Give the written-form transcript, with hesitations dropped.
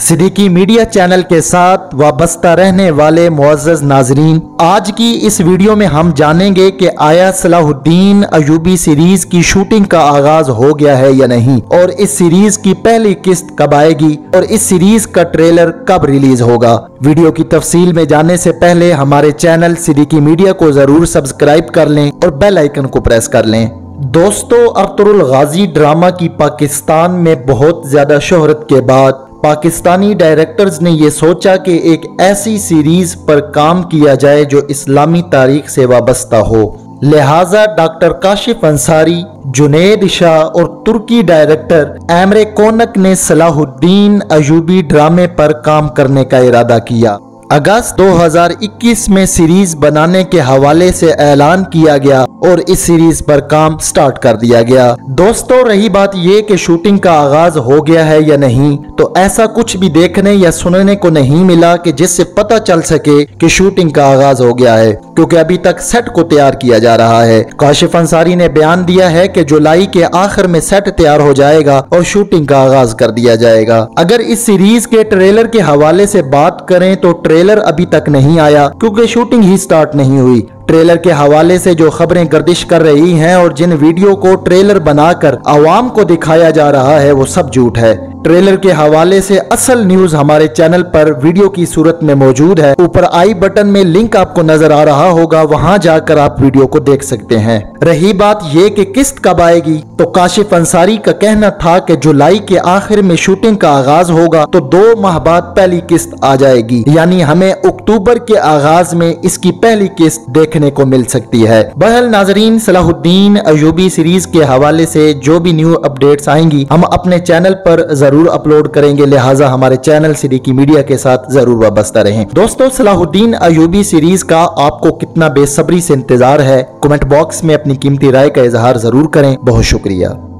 Siddiqui media channel के साथ वाबस्ता रहने वाले मुअज़्ज़ज़ नाज़रीन, आज की इस वीडियो में हम जानेंगे कि आया सलाहुद्दीन अयूबी सीरीज की शूटिंग का आगाज हो गया है या नहीं, और इस सीरीज की पहली किस्त कब आएगी और इस सीरीज का ट्रेलर कब रिलीज होगा। वीडियो की तफसील में जाने से पहले हमारे चैनल सिद्दीकी मीडिया को जरूर सब्सक्राइब कर लें और बेल आइकन को प्रेस कर लें। दोस्तों, अर्तुगरुल गाजी ड्रामा की पाकिस्तान में बहुत ज्यादा शोहरत के बाद पाकिस्तानी डायरेक्टर्स ने यह सोचा कि एक ऐसी सीरीज पर काम किया जाए जो इस्लामी तारीख से वाबस्ता हो। लिहाजा डॉक्टर काशिफ अंसारी, जुनैद शाह और तुर्की डायरेक्टर एमरे कोनक ने सलाहुद्दीन अयूबी ड्रामे पर काम करने का इरादा किया। अगस्त 2021 में सीरीज बनाने के हवाले से ऐलान किया गया और इस सीरीज पर काम स्टार्ट कर दिया गया। दोस्तों, रही बात ये कि शूटिंग का आगाज हो गया है या नहीं, तो ऐसा कुछ भी देखने या सुनने को नहीं मिला कि जिससे पता चल सके कि शूटिंग का आगाज हो गया है, क्योंकि अभी तक सेट को तैयार किया जा रहा है। काशिफ अंसारी ने बयान दिया है कि जुलाई के आखिर में सेट तैयार हो जाएगा और शूटिंग का आगाज कर दिया जाएगा। अगर इस सीरीज के ट्रेलर के हवाले से बात करें तो ट्रेलर अभी तक नहीं आया, क्योंकि शूटिंग ही स्टार्ट नहीं हुई। ट्रेलर के हवाले से जो खबरें गर्दिश कर रही हैं और जिन वीडियो को ट्रेलर बनाकर आवाम को दिखाया जा रहा है वो सब झूठ है। ट्रेलर के हवाले से असल न्यूज हमारे चैनल पर वीडियो की सूरत में मौजूद है। ऊपर आई बटन में लिंक आपको नजर आ रहा होगा, वहां जाकर आप वीडियो को देख सकते हैं। रही बात ये कि किस्त कब आएगी, तो काशिफ अंसारी का कहना था कि जुलाई के आखिर में शूटिंग का आगाज होगा तो 2 माह बाद पहली किस्त आ जाएगी, यानी हमें अक्टूबर के आगाज में इसकी पहली किस्त देखने को मिल सकती है। बहरहाल नाजरीन, सलाहुद्दीन अयूबी सीरीज के हवाले से जो भी न्यू अपडेट्स आएंगी हम अपने चैनल पर जरूर अपलोड करेंगे, लिहाजा हमारे चैनल सिद्दीकी मीडिया के साथ जरूर वाबस्ता रहें। दोस्तों, सलाहुद्दीन अयूबी सीरीज का आपको कितना बेसब्री से इंतजार है, कमेंट बॉक्स में अपनी कीमती राय का इजहार जरूर करें। बहुत शुक्रिया।